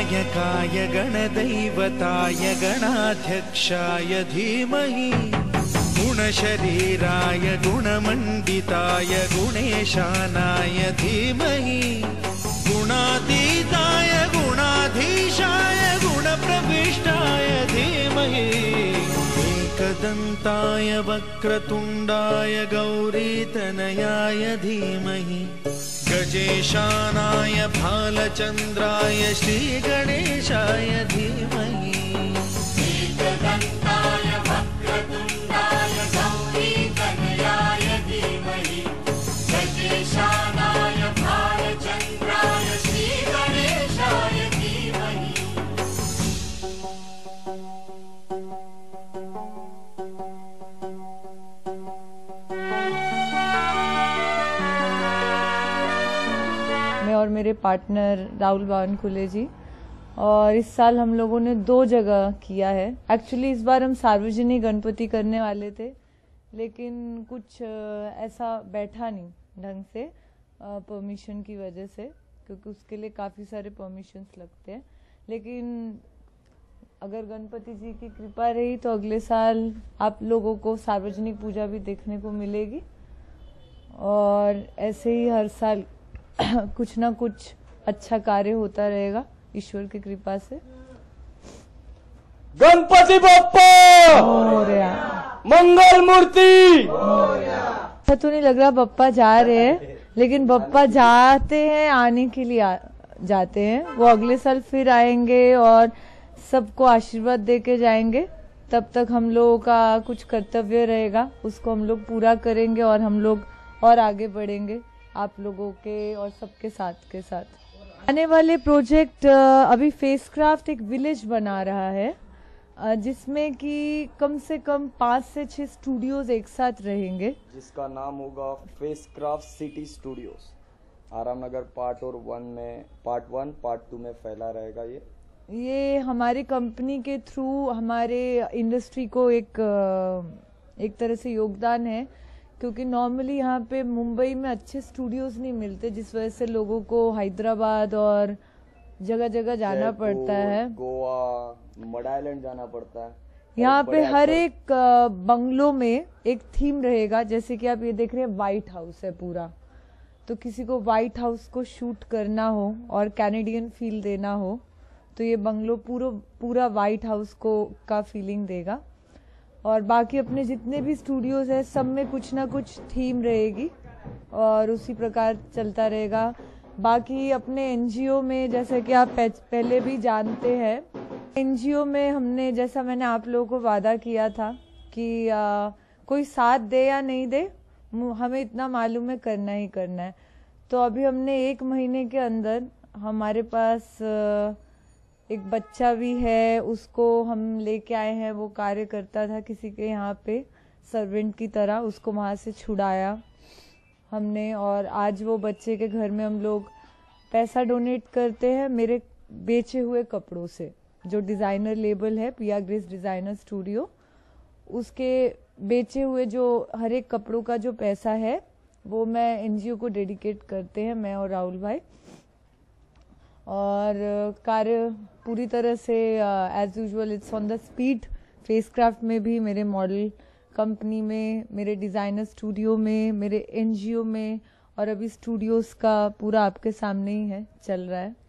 गणनायकाय गणदैवताय गणाध्यक्षाय धीमहि गुणशरीराय गुणमण्डिताय गुणेशानाय धीमहि गुणातीताय गुणाधीशाय गुणप्रविष्टाय धीमहि एकदन्ताय वक्रतुण्डाय गौरीतनयाय धीमहि गजेशानाय भालचन्द्राय श्रीगणेशाय धीमहि एकदन्ताय वक्रतुण्डाय गौरीतनयाय धीमहि गजेशानाय भालचन्द्राय श्रीगणेशाय धीमहि। मैं और मेरे पार्टनर राहुल बावनकुले जी, और इस साल हम लोगों ने 2 जगह किया है। एक्चुअली इस बार हम सार्वजनिक गणपति करने वाले थे, लेकिन कुछ ऐसा बैठा नहीं ढंग से परमिशन की वजह से, क्योंकि उसके लिए काफ़ी सारे परमिशंस लगते हैं। लेकिन अगर गणपति जी की कृपा रही तो अगले साल आप लोगों को सार्वजनिक पूजा भी देखने को मिलेगी, और ऐसे ही हर साल कुछ ना कुछ अच्छा कार्य होता रहेगा ईश्वर की कृपा से। गणपति बप्पा मोरया, मंगल मूर्ति। अच्छा तो नहीं लग रहा बप्पा जा रहे हैं, लेकिन बप्पा जाते हैं, आने के लिए जाते हैं। वो अगले साल फिर आएंगे और सबको आशीर्वाद दे के जाएंगे। तब तक हम लोगों का कुछ कर्तव्य रहेगा, उसको हम लोग पूरा करेंगे और हम लोग और आगे बढ़ेंगे आप लोगों के और सबके साथ के साथ। आने वाले प्रोजेक्ट अभी फेसक्राफ्ट एक विलेज बना रहा है, जिसमें कि कम से कम 5 से 6 स्टूडियोज एक साथ रहेंगे, जिसका नाम होगा फेसक्राफ्ट सिटी स्टूडियोज। आराम नगर पार्ट 1 में, पार्ट 1 पार्ट 2 में फैला रहेगा। ये हमारी कंपनी के थ्रू हमारे इंडस्ट्री को एक तरह से योगदान है, क्योंकि नॉर्मली यहाँ पे मुंबई में अच्छे स्टूडियोज नहीं मिलते, जिस वजह से लोगों को हैदराबाद और जगह जगह जाना पड़ता है, गोवा, मड आइलैंड जाना पड़ता है। यहाँ पे हर एक बंगलों में एक थीम रहेगा। जैसे कि आप ये देख रहे हैं, व्हाइट हाउस है पूरा, तो किसी को व्हाइट हाउस को शूट करना हो और कैनेडियन फील देना हो तो ये बंगलो पूरा व्हाइट हाउस को का फीलिंग देगा। और बाकी अपने जितने भी स्टूडियोज है सब में कुछ ना कुछ थीम रहेगी और उसी प्रकार चलता रहेगा। बाकी अपने एनजीओ में, जैसे कि आप पहले भी जानते हैं, एनजीओ में हमने, जैसा मैंने आप लोगों को वादा किया था कि कोई साथ दे या नहीं दे, हमें इतना मालूम है करना ही करना है। तो अभी हमने 1 महीने के अंदर, हमारे पास एक बच्चा भी है, उसको हम लेके आए हैं। वो कार्य करता था किसी के यहाँ पे सर्वेंट की तरह, उसको वहाँ से छुड़ाया हमने, और आज वो बच्चे के घर में हम लोग पैसा डोनेट करते हैं मेरे बेचे हुए कपड़ों से। जो डिज़ाइनर लेबल है पिया ग्रेस डिज़ाइनर स्टूडियो, उसके बेचे हुए जो हर एक कपड़ों का जो पैसा है वो मैं एनजीओ को डेडिकेट करते हैं, मैं और राहुल भाई। और कार्य पूरी तरह से as usual it's on the speed. फेसक्राफ्ट में भी, मेरे मॉडल कंपनी में, मेरे डिज़ाइनर स्टूडियो में, मेरे एनजीओ में, और अभी स्टूडियोज़ का पूरा आपके सामने ही है, चल रहा है।